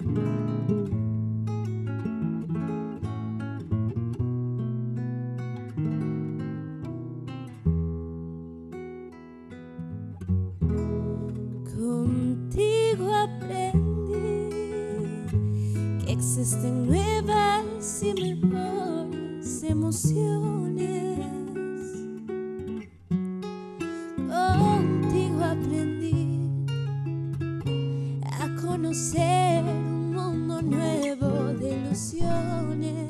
Contigo aprendí que existen nuevas y mejores emociones. Contigo aprendí a conocer un mundo nuevo de ilusiones.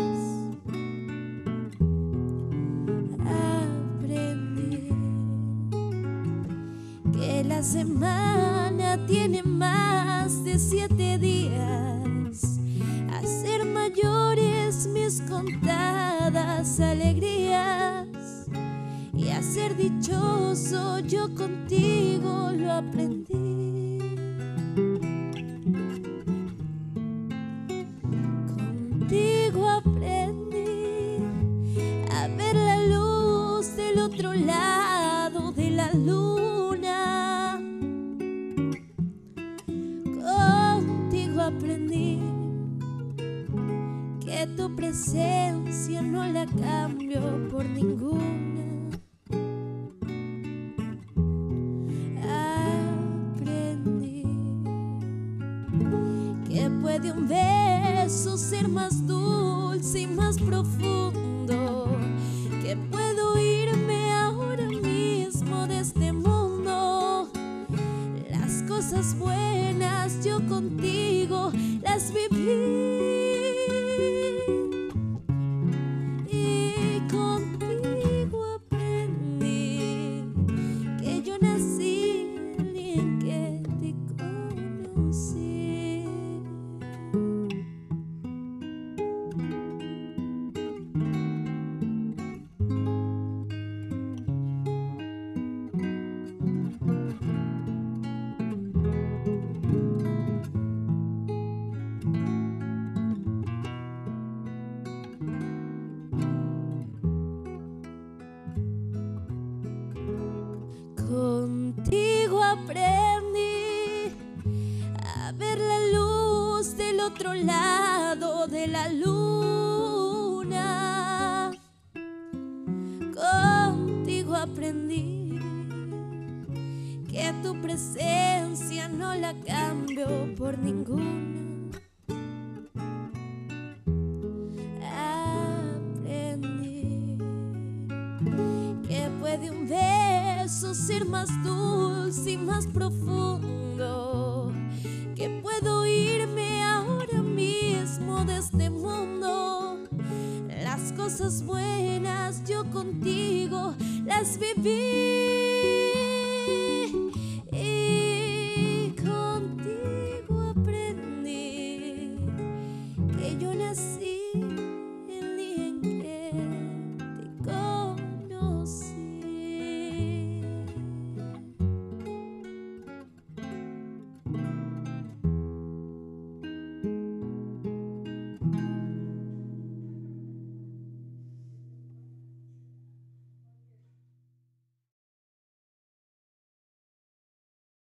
Que la semana tiene más de 7 días, hacer mayores mis contadas alegrías y a ser dichoso yo contigo lo aprendí. Contigo aprendí a ver la luz del otro lado de la luna. Contigo aprendí que tu presencia no la cambio por ninguna. Aprendí que puede un beso ser más dulce y más profundo, que puedo irme ahora mismo de este mundo. Las cosas buenas yo contigo las viví. Y contigo aprendí que yo nací el día en que te conocí. Contigo aprendí a ver la luz del otro lado de la luna. Contigo aprendí que tu presencia no la cambio por ninguna. Aprendí que puede un beso ser más dulce y más profundo, que puedo irme ahora mismo de este mundo. Las cosas buenas yo contigo las viví.